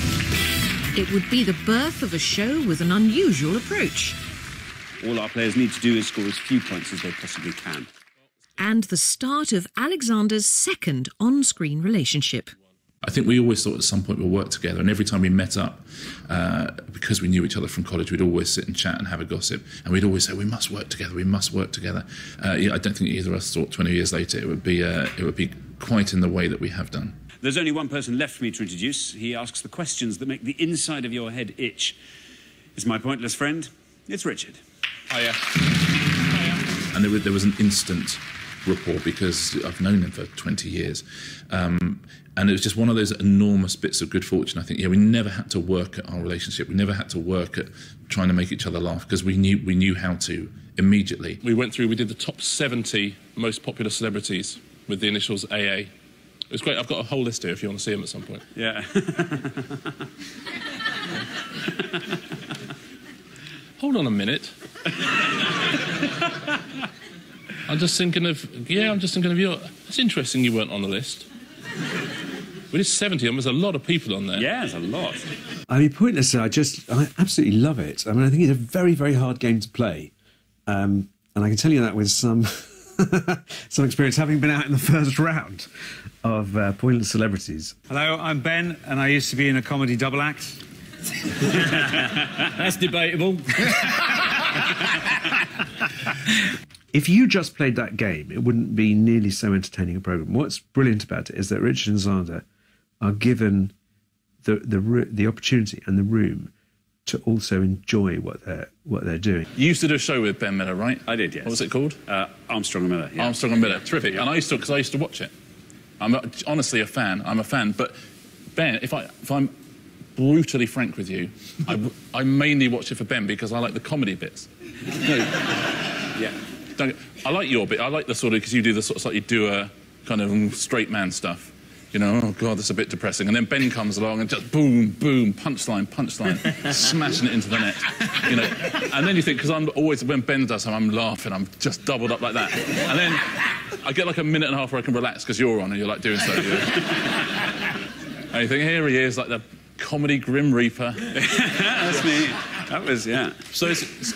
It would be the birth of a show with an unusual approach.
All our players need to do is score as few points as they possibly can.
And the start of Alexander's second on-screen relationship.
I think we always thought at some point we'll work together, and every time we met up, uh, because we knew each other from college, we'd always sit and chat and have a gossip, and we'd always say, we must work together, we must work together. Uh, yeah, I don't think either of us thought twenty years later it would be uh, it would be quite in the way that we have done.
There's only one person left for me to introduce. He asks the questions that make the inside of your head itch. It's my Pointless friend. It's Richard.
Hiya. Hiya. And there was, there was an instant rapport because I've known him for twenty years. Um, and it was just one of those enormous bits of good fortune. I think, yeah, we never had to work at our relationship. We never had to work at trying to make each other laugh because we knew we knew how to immediately.
We went through, we did the top seventy most popular celebrities with the initials A A. It was great. I've got a whole list here if you want to see them at some point.
Yeah.
Hold on a minute. I'm just thinking of, yeah, I'm just thinking of you. It's interesting you weren't on the list. We did seventy of them. There's a lot of people on there.
Yeah, there's a lot.
I mean, Pointless, I just, I absolutely love it. I mean, I think it's a very, very hard game to play. Um, and I can tell you that with some some experience, having been out in the first round of uh, Pointless Celebrities.
Hello, I'm Ben, and I used to be in a comedy double act. That's debatable.
If you just played that game, it wouldn't be nearly so entertaining a programme. What's brilliant about it is that Richard and Xander are given the the the opportunity and the room to also enjoy what they're what they're doing.
You used to do a show with Ben Miller, right?
I did, yes.
What was it called?
Uh, Armstrong and Miller. Yeah.
Armstrong and Miller, terrific. Yeah. And I used to, because I used to watch it. I'm a, honestly a fan. I'm a fan. But Ben, if I if I'm brutally frank with you, I, I mainly watch it for Ben because I like the comedy bits. No.
Yeah.
Don't, I like your bit. I like the sort of, because you do the sort of slightly doer kind of straight man stuff. You know, oh God, that's a bit depressing. And then Ben comes along and just boom, boom, punchline, punchline, smashing it into the net. You know, and then you think, because I'm always, when Ben does something, I'm laughing, I'm just doubled up like that. And then I get like a minute and a half where I can relax because you're on and you're like doing so. You know? And you think, here he is, like the comedy Grim Reaper.
That's me. That was, yeah.
So it's... it's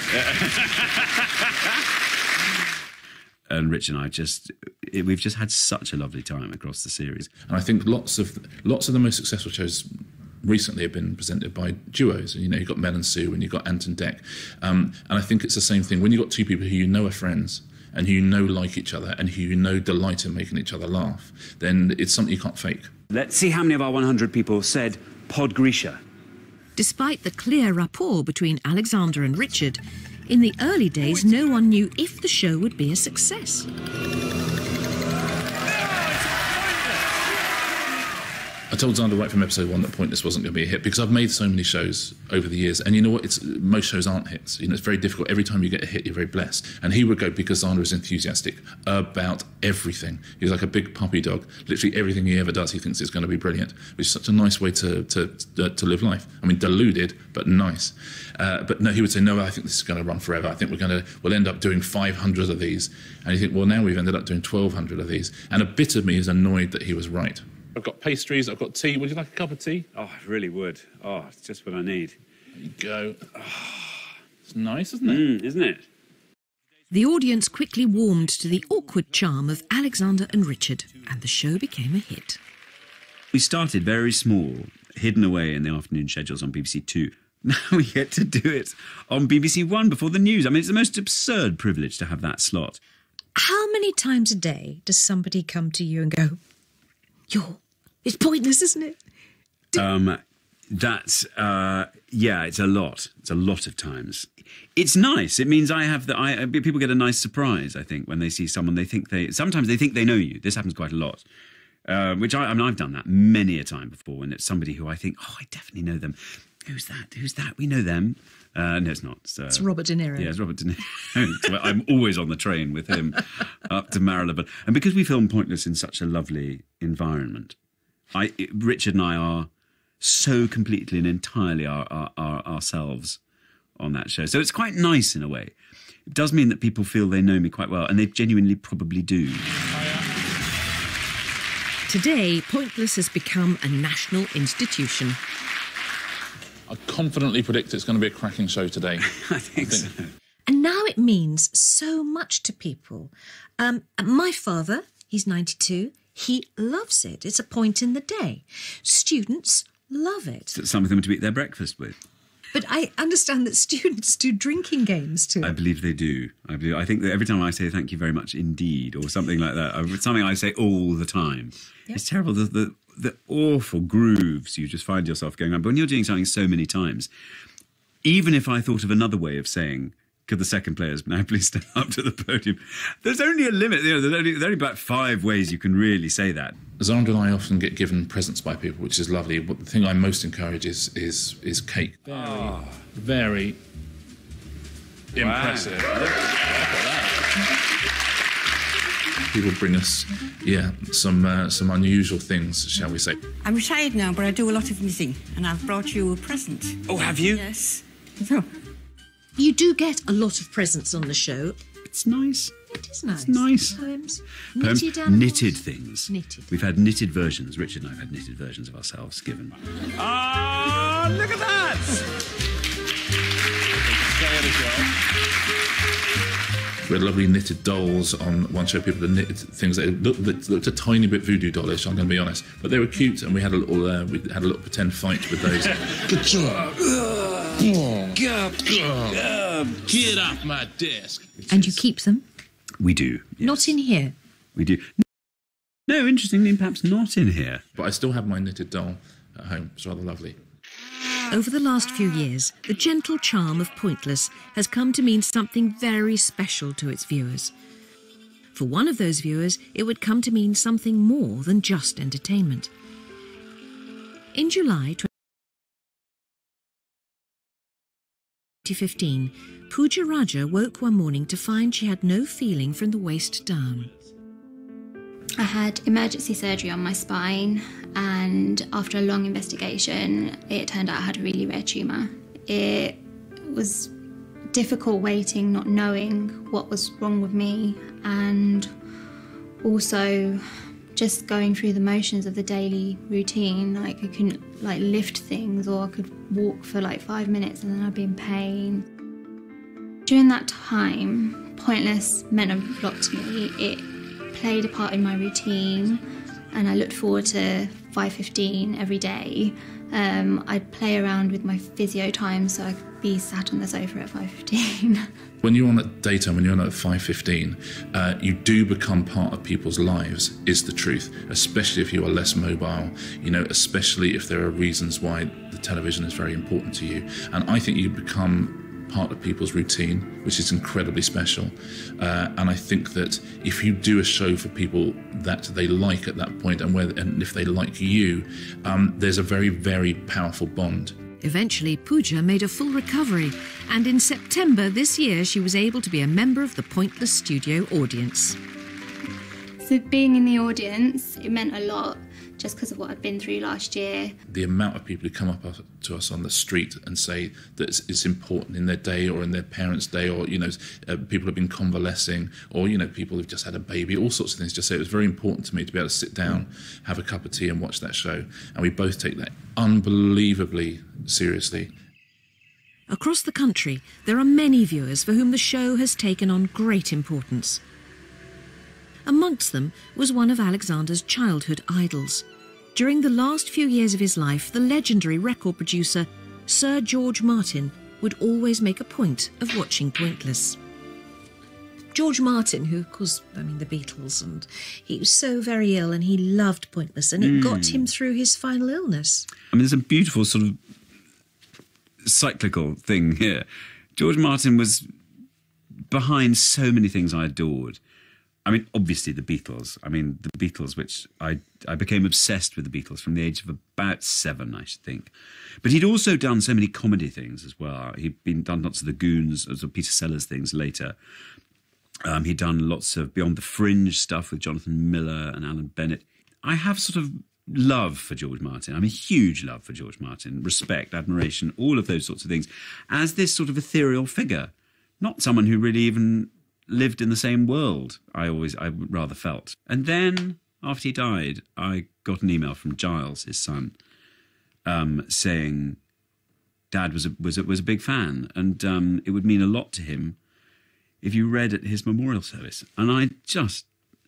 and Rich and I just, it, we've just had such a lovely time across the series.
And I think lots of lots of the most successful shows recently have been presented by duos. You know, you've got Mel and Sue and you've got Ant and Dec. Um, and I think it's the same thing. When you've got two people who you know are friends and who you know like each other and who you know delight in making each other laugh, then it's something you can't fake.
Let's see how many of our one hundred people said Pod Grisha.
Despite the clear rapport between Alexander and Richard, in the early days no one knew if the show would be a success.
I told Xander right from episode one that Pointless wasn't going to be a hit because I've made so many shows over the years, and you know what? It's most shows aren't hits. You know, it's very difficult. Every time you get a hit, you're very blessed. And he would go because Xander is enthusiastic about everything. He's like a big puppy dog. Literally everything he ever does, he thinks is going to be brilliant. Which is such a nice way to to uh, to live life. I mean, deluded but nice. Uh, but no, he would say, no, I think this is going to run forever. I think we're going to we'll end up doing five hundred of these. And you think, well, now we've ended up doing twelve hundred of these. And a bit of me is annoyed that he was right.
I've got pastries, I've got tea. Would you like a cup of tea?
Oh, I really would. Oh, it's just what I need.
There you go. Oh, it's nice, isn't it?
Mm, isn't it?
The audience quickly warmed to the awkward charm of Alexander and Richard, and the show became a hit.
We started very small, hidden away in the afternoon schedules on B B C Two. Now we get to do it on B B C One before the news. I mean, it's the most absurd privilege to have that slot.
How many times a day does somebody come to you and go, you're, it's pointless, isn't it?
Um, that's, uh, yeah, it's a lot. It's a lot of times. It's nice. It means I have the, I, people get a nice surprise, I think, when they see someone they think they, sometimes they think they know you. This happens quite a lot. Uh, which I, I mean, I've done that many a time before when it's somebody who I think, oh, I definitely know them. Who's that? Who's that? We know them. Uh, no, it's not. It's, uh,
it's Robert De Niro.
Yeah, it's Robert De Niro. I'm always on the train with him up to Marylebone. And because we film Pointless in such a lovely environment, I, Richard and I are so completely and entirely our, our, our, ourselves on that show. So it's quite nice in a way. It does mean that people feel they know me quite well, and they genuinely probably do.
Today, Pointless has become a national institution.
I confidently predict it's going to be a cracking show today.
I think, I think so.
And now it means so much to people. Um, my father, he's ninety-two, he loves it. It's a point in the day. Students love it.
It's something to eat their breakfast with.
But I understand that students do drinking games too.
I believe they do. I believe. I think that every time I say thank you very much indeed, or something like that, it's something I say all the time. Yep. It's terrible. The, the the awful grooves you just find yourself going on. But when you're doing something so many times, even if I thought of another way of saying, could the second players now please step up to the podium? There's only a limit. You know, there's only, there's only about five ways you can really say that.
Xander and I often get given presents by people, which is lovely. But the thing I most encourage is is, is cake.
Very, oh. very wow. impressive. Look, look at that.
People bring us, yeah, some uh, some unusual things, shall we say.
I'm retired now, but I do a lot of knitting, and I've brought you a present.
Oh, have you?
Yes. So.
You do get a lot of presents on the show.
It's nice.
It is nice.
It's nice.
Poems.
Poems.
Knitted animals.
Knitted things.
Knitted.
We've had knitted versions. Richard and I have had knitted versions of ourselves given.
Ah, oh, look at that!
We had lovely knitted dolls on one show. People had knitted things that looked, that looked a tiny bit voodoo dollish, I'm going to be honest. But they were cute, and we had a little uh, we had a little pretend fight with those.
Good job. Get off my desk.
And you keep them?
We do. Yes.
Not in here?
We do. No, interestingly, perhaps not in here.
But I still have my knitted doll at home. It's rather lovely.
Over the last few years, the gentle charm of Pointless has come to mean something very special to its viewers. For one of those viewers, it would come to mean something more than just entertainment. In July twenty fifteen, Pooja Raja woke one morning to find she had no feeling from the waist down.
I had emergency surgery on my spine, and after a long investigation, it turned out I had a really rare tumour. It was difficult waiting, not knowing what was wrong with me, and also just going through the motions of the daily routine. Like I couldn't like lift things, or I could walk for like five minutes and then I'd be in pain. During that time, Pointless meant a lot to me. It played a part in my routine, and I looked forward to five fifteen every day. Um, I'd play around with my physio time so I could be sat on the sofa at five fifteen.
When you're on at daytime, when you're on at five fifteen, uh, you do become part of people's lives, is the truth, especially if you are less mobile, you know, especially if there are reasons why the television is very important to you. And I think you become part of people's routine, which is incredibly special. Uh, and I think that if you do a show for people that they like at that point, and, whether, and if they like you, um, there's a very, very powerful bond.
Eventually, Pooja made a full recovery, and in September this year she was able to be a member of the Pointless studio audience.
So being in the audience, it meant a lot, just because of what I'd been through last year.
The amount of people who come up to us on the street and say that it's, it's important in their day or in their parents' day, or, you know, uh, people have been convalescing, or, you know, people who've just had a baby, all sorts of things, just say it was very important to me to be able to sit down, have a cup of tea and watch that show. And we both take that unbelievably seriously.
Across the country, there are many viewers for whom the show has taken on great importance. Amongst them was one of Alexander's childhood idols. During the last few years of his life, the legendary record producer Sir George Martin would always make a point of watching Pointless. George Martin, who, of course, I mean, the Beatles, and he was so very ill and he loved Pointless, and it
Mm.
got him through his final illness.
I mean, there's a beautiful sort of cyclical thing here. George Martin was behind so many things I adored. I mean, obviously the Beatles. I mean, the Beatles, which I I became obsessed with the Beatles from the age of about seven, I should think. But he'd also done so many comedy things as well. He'd been done lots of the Goons, sort of Peter Sellers things later. Um, he'd done lots of Beyond the Fringe stuff with Jonathan Miller and Alan Bennett. I have sort of love for George Martin. I mean, huge love for George Martin, respect, admiration, all of those sorts of things, as this sort of ethereal figure, not someone who really even lived in the same world, I always, I rather felt. And then, after he died, I got an email from Giles, his son, um, saying Dad was a, was a, was a big fan, and um, it would mean a lot to him if you read at his memorial service. And I just,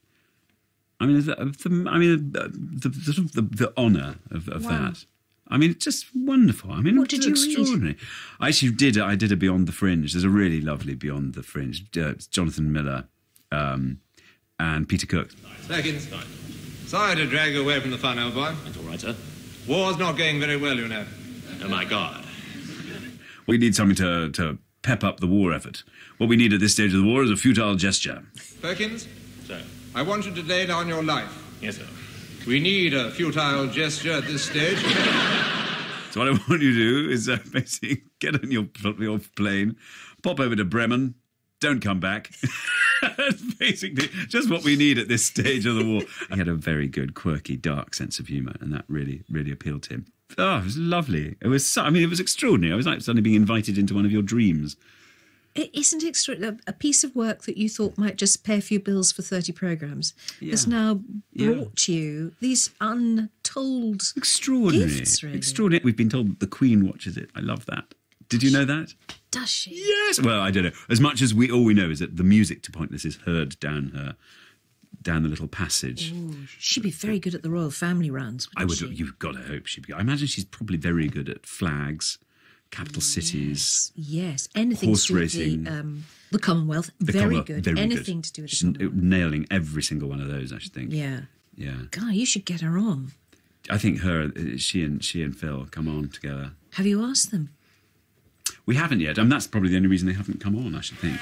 I mean, the, the, I mean, the the, the, the, the honour of, of
Wow.
that. I mean, it's just wonderful. I mean,
What did
it's
you read?
extraordinary. I actually did. I did a Beyond the Fringe. There's a really lovely Beyond the Fringe. Uh, it's Jonathan Miller um, and Peter Cook.
Seconds. Sorry to drag you away from the fun, old boy.
That's all right, sir.
War's not going very well, you know.
Oh, my God.
We need something to, to pep up the war effort. What we need at this stage of the war is a futile gesture.
Perkins,
Sir.
I want you to lay down your life.
Yes, sir.
We need a futile gesture at this stage.
So what I want you to do is uh, basically get on your, your plane, pop over to Bremen, don't come back. That's basically just what we need at this stage of the war. He had a very good, quirky, dark sense of humour, and that really, really appealed to him. Oh, it was lovely. It was, so, I mean, it was extraordinary. I was like suddenly being invited into one of your dreams.
It isn't extraordinary. A piece of work that you thought might just pay a few bills for thirty programmes has
Yeah.
now
Yeah.
brought you these untold
Extraordinary.
gifts, really.
Extraordinary. We've been told that the Queen watches it. I love that. Did you know that?
Does she?
Yes. Well, I don't know. As much as we, all we know is that the music to Pointless is heard down her, down the little passage.
Ooh, she'd be very good at the royal family rounds.
I would.
She?
You've got to hope she'd be. I imagine she's probably very good at flags, capital cities,
Yes, anything
horse
to do
racing.
with the, um, the Commonwealth.
the
very
Commonwealth,
good.
very
anything
good.
to do with the
She's
Commonwealth.
n- nailing every single one of those. I should think.
Yeah.
Yeah.
God, you should get her on.
I think her, she and she and Phil come on together.
Have you asked them?
We haven't yet. I mean, that's probably the only reason they haven't come on, I should think.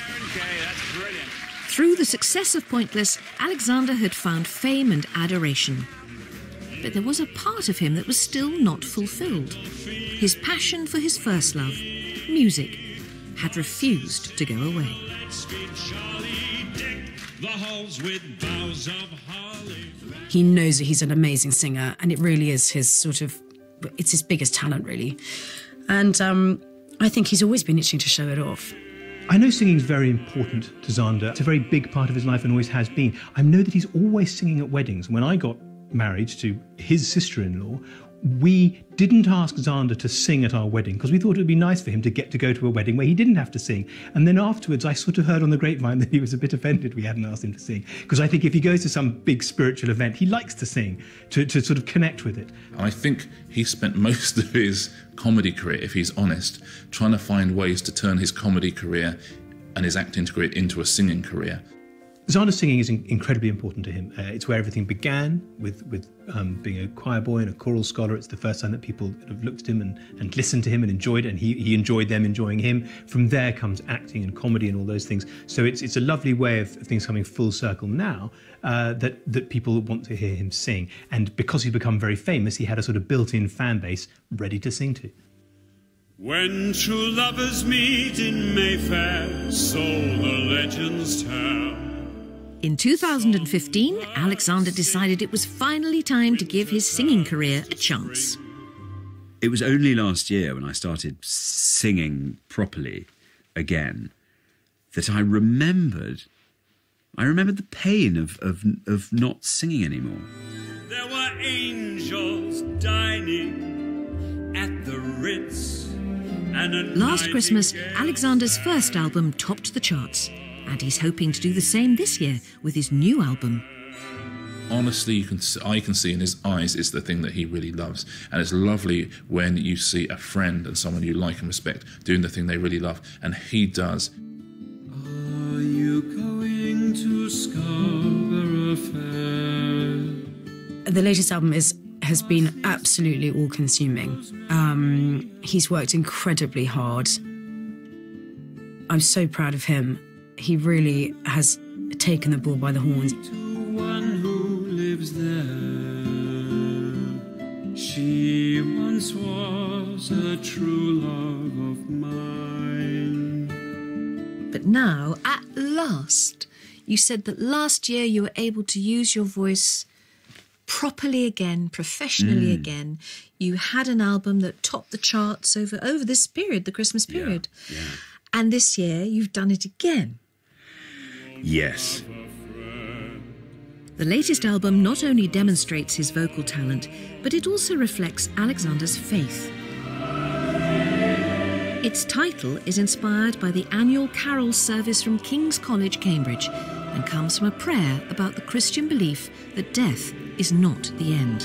Through the success of Pointless, Alexander had found fame and adoration. But there was a part of him that was still not fulfilled. His passion for his first love, music, had refused to go away.
He knows that he's an amazing singer, and it really is his sort of, it's his biggest talent, really. And um, I think he's always been itching to show it off.
I know singing's very important to Zander. It's a very big part of his life and always has been. I know that he's always singing at weddings. When I got married to his sister-in-law, we didn't ask Zander to sing at our wedding because we thought it would be nice for him to get to go to a wedding where he didn't have to sing. And then afterwards, I sort of heard on the grapevine that he was a bit offended we hadn't asked him to sing. Because I think if he goes to some big spiritual event, he likes to sing, to, to sort of connect with it.
I think he spent most of his comedy career, if he's honest, trying to find ways to turn his comedy career and his acting career into a singing career.
Zander's singing is in- incredibly important to him. Uh, it's where everything began, with, with um, being a choir boy and a choral scholar. It's the first time that people have looked at him and, and listened to him and enjoyed it, and he, he enjoyed them enjoying him. From there comes acting and comedy and all those things. So it's it's a lovely way of, of things coming full circle now, uh, that, that people want to hear him sing. And because he's become very famous, he had a sort of built-in fan base ready to sing to.
When true lovers meet in Mayfair, so the legends tell.
In two thousand fifteen, Alexander decided it was finally time to give his singing career a chance.
It was only last year when I started singing properly again that I remembered, I remembered the pain of, of, of not singing anymore.
There were angels dining at the Ritz. And a
Last Christmas, Alexander's first album topped the charts. And he's hoping to do the same this year with his new album.
Honestly, you can, I can see in his eyes it's the thing that he really loves. And it's lovely when you see a friend and someone you like and respect doing the thing they really love. And he does.
Are you going to Scarborough Fair?
The latest album is has been absolutely all-consuming. Um, he's worked incredibly hard. I'm so proud of him. He really has taken the bull by the horns.
To one who lives there, she once was a true love of mine.
But now, at last, you said that last year you were able to use your voice properly again, professionally
Mm.
again. You had an album that topped the charts over, over this period, the Christmas period.
Yeah, yeah.
And this year you've done it again.
Yes.
The latest album not only demonstrates his vocal talent, but it also reflects Alexander's faith. Its title is inspired by the annual carol service from King's College, Cambridge, and comes from a prayer about the Christian belief that death is not the end.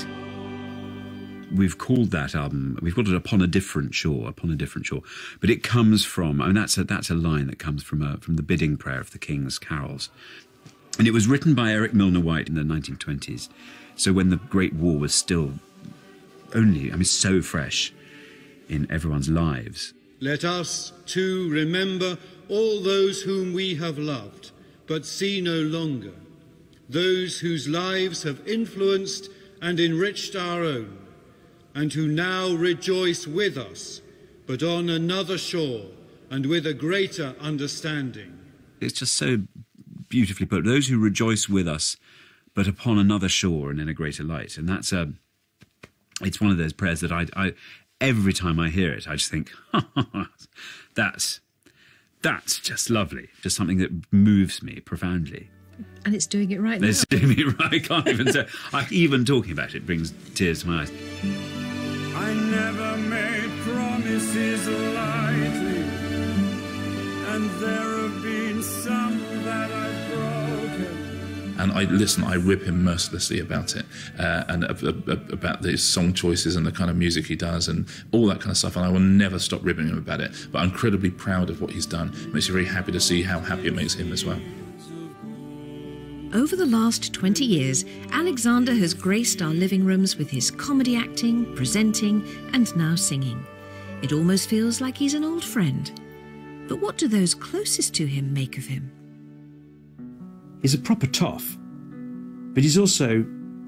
We've called that album, we've called it Upon a Different Shore, Upon a Different Shore. But it comes from, I mean, that's a, that's a line that comes from a, from the bidding prayer of the King's carols. And it was written by Eric Milner White in the nineteen twenties. So when the Great War was still only, I mean, so fresh in everyone's lives.
Let us, too, remember all those whom we have loved, but see no longer, those whose lives have influenced and enriched our own, and who now rejoice with us, but on another shore and with a greater understanding.
It's just so beautifully put. Those who rejoice with us, but upon another shore and in a greater light. And that's a, it's one of those prayers that I, I every time I hear it, I just think, that's, that's just lovely. Just something that moves me profoundly.
And it's doing it right now.
It's doing me right. I can't even say. I, even talking about it brings tears to my eyes.
I never made promises lightly, and there have been some that I've broken.
And I listen, I rib him mercilessly about it, uh, and uh, uh, about his song choices and the kind of music he does and all that kind of stuff, and I will never stop ribbing him about it. But I'm incredibly proud of what he's done. It makes me very happy to see how happy it makes him as well.
Over the last twenty years, Alexander has graced our living rooms with his comedy acting, presenting, and now singing. It almost feels like he's an old friend. But what do those closest to him make of him?
He's a proper toff, but he's also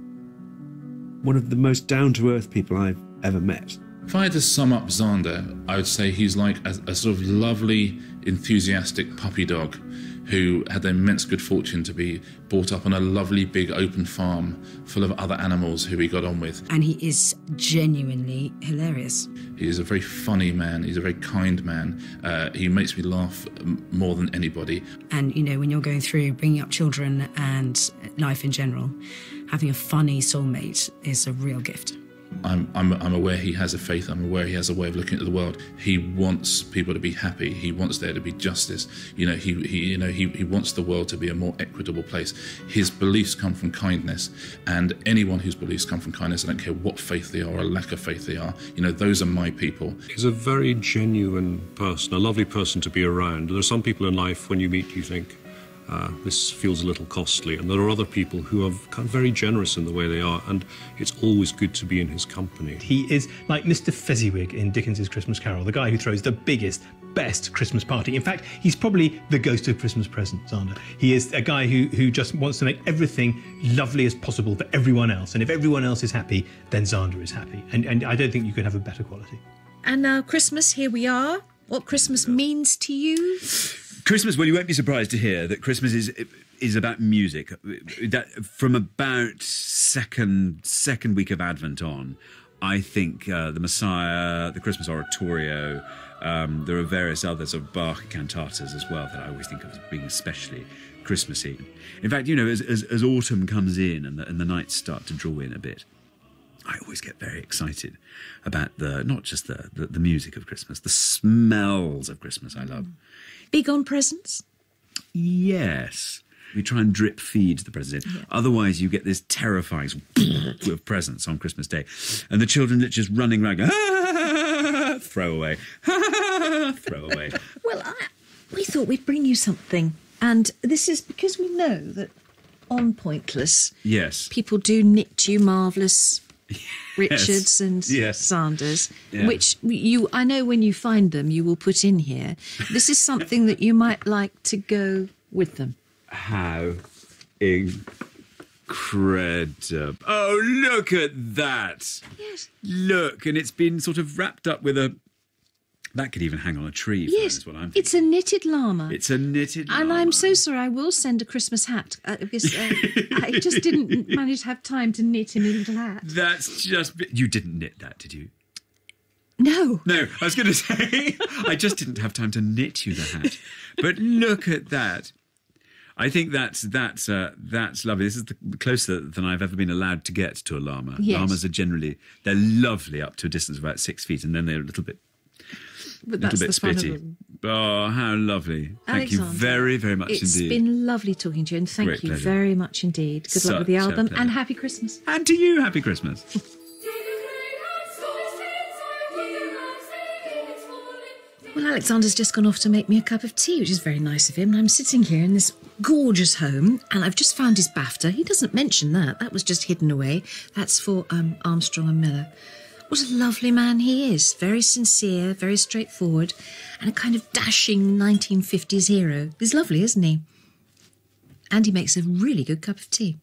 one of the most down-to-earth people I've ever met.
If I had to sum up Zander, I would say he's like a, a sort of lovely, enthusiastic puppy dog who had the immense good fortune to be brought up on a lovely big open farm full of other animals who he got on with.
And he is genuinely hilarious.
He is a very funny man. He's a very kind man. Uh, he makes me laugh more than anybody.
And, you know, when you're going through bringing up children and life in general, having a funny soulmate is a real gift.
I'm, I'm, I'm aware he has a faith. I'm aware he has a way of looking at the world. He wants people to be happy. He wants there to be justice. You know, he, he you know, he, he wants the world to be a more equitable place. His beliefs come from kindness, and anyone whose beliefs come from kindness, I don't care what faith they are or lack of faith they are, you know, those are my people.
He's a very genuine person, a lovely person to be around. There are some people in life, when you meet, you think, Uh, this feels a little costly, and there are other people who are kind of very generous in the way they are, and it's always good to be in his company.
He is like Mister Fezziwig in Dickens's Christmas Carol, the guy who throws the biggest, best Christmas party. In fact, he's probably the ghost of Christmas present, Xander. He is a guy who, who just wants to make everything lovely as possible for everyone else, and if everyone else is happy, then Xander is happy, and, and I don't think you could have a better quality.
And now Christmas, here we are. What Christmas means to you?
Christmas, well, you won't be surprised to hear that Christmas is is about music. That from about second second week of Advent on, I think uh, the Messiah, the Christmas Oratorio, um, there are various other sort of Bach cantatas as well that I always think of as being especially Christmassy. In fact, you know, as as, as autumn comes in and the, and the nights start to draw in a bit, I always get very excited about the not just the, the, the music of Christmas, the smells of Christmas I love.
Big on presents?
Yes. We try and drip feed the presents in. Yeah. Otherwise, you get this terrifying of presents on Christmas Day. And the children are just running around going, ah, throw away, ah, throw away.
Well, I, we thought we'd bring you something. And this is because we know that on Pointless,
yes,
people do knit you marvellous Richards
yes.
and
yes.
Sanders,
yeah.
which you, I know when you find them, you will put in here. This is something that you might like to go with them.
How incredible. Oh, look at that.
Yes.
Look, and it's been sort of wrapped up with a... That could even hang on a tree.
Yes,
is what I'm
it's a knitted llama.
It's a knitted llama.
And I'm so sorry, I will send a Christmas hat. Uh, because uh, I just didn't manage to have time to knit him a little hat.
That's just... You didn't knit that, did you?
No.
No, I was going to say, I just didn't have time to knit you the hat. But look at that. I think that's that's uh, that's lovely. This is the closer than I've ever been allowed to get to a llama.
Yes.
Llamas are generally, they're lovely up to a distance of about six feet, and then they're a little bit...
But
little
that's
bit
the fun
spitty.
of them.
Oh, how lovely. Thank
Alexander,
you very, very much
it's
indeed.
It's been lovely talking to you, and thank
Great
you
pleasure.
very much indeed. Good luck with the
Such a
album,
pleasure.
and happy Christmas.
And to you, happy Christmas.
Well, Alexander's just gone off to make me a cup of tea, which is very nice of him. And I'm sitting here in this gorgeous home, and I've just found his BAFTA. He doesn't mention that. That was just hidden away. That's for um, Armstrong and Miller. What a lovely man he is. Very sincere, very straightforward, and a kind of dashing nineteen fifties hero. He's lovely, isn't he? And he makes a really good cup of tea.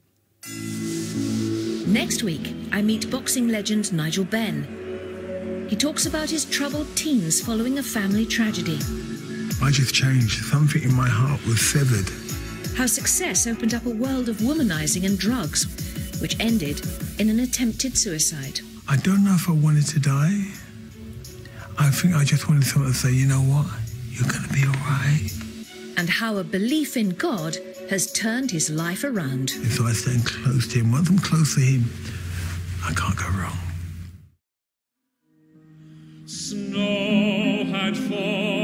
Next week, I meet boxing legend Nigel Benn. He talks about his troubled teens following a family tragedy.
I just changed. Something in my heart was severed.
How success opened up a world of womanizing and drugs, which ended in an attempted suicide.
I don't know if I wanted to die. I think I just wanted someone to say, you know what, you're going to be all right.
And how a belief in God has turned his life around.
And so I stayed close to him. Once I'm close to him, I can't go wrong.
Snow had fallen.